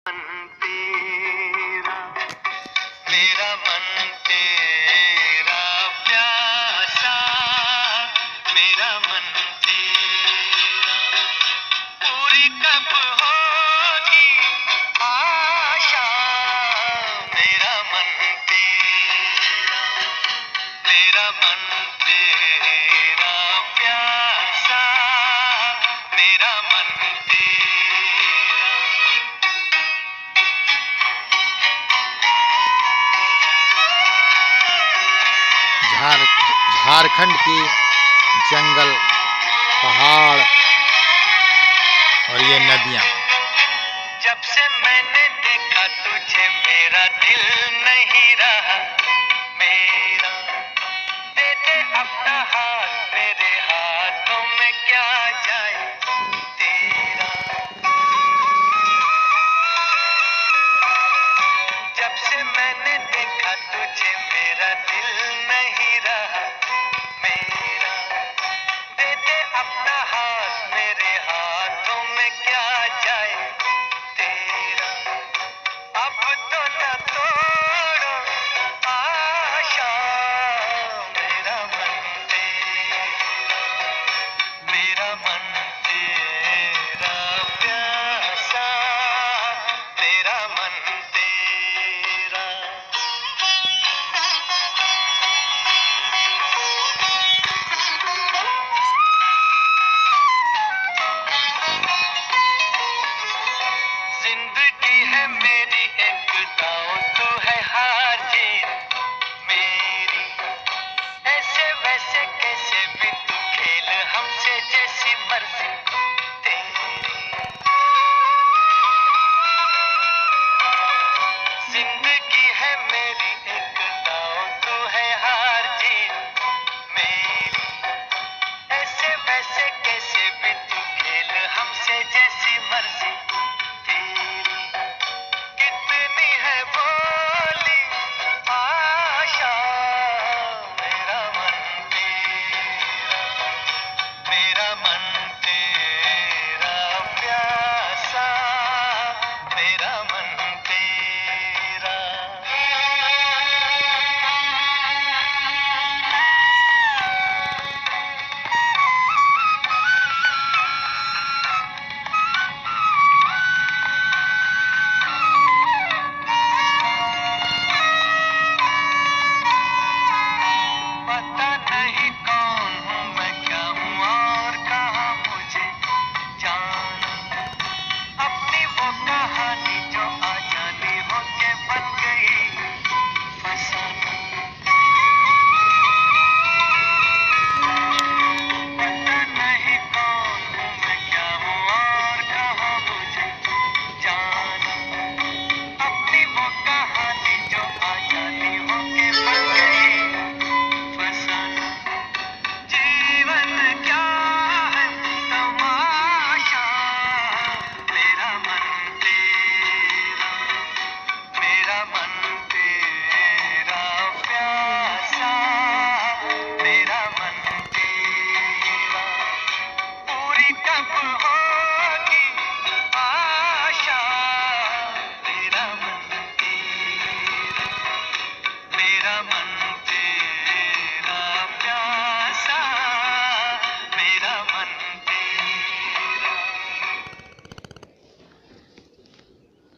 मन तेरा, मेरा मन तेरा प्यासा, मेरा मन तेरा, पूरी कब होगी आशा, मेरा मन तेरा, मेरा मन तेरा प्यासा, मेरा मन तेरा। झारखंड की जंगल, पहाड़ और ये नदियाँ। जब से मैंने देखा तुझे मेरा दिल नहीं रहा मेरा, दे दे अपना हाथ मेरे हाथों में क्या जाए तेरा। जब से मैंने देखा तुझे मेरा दिल नहीं रहा मेरा, दे दे अपना हाथ मेरे हाथों में क्या जाए तेरा। अब तो न तोड़ो आशा, मेरा मन तेरा, मेरा मन तेरा प्यासा, मेरा मन तेरा। जिंदगी है मेरी एक दांव, तू है हार जीत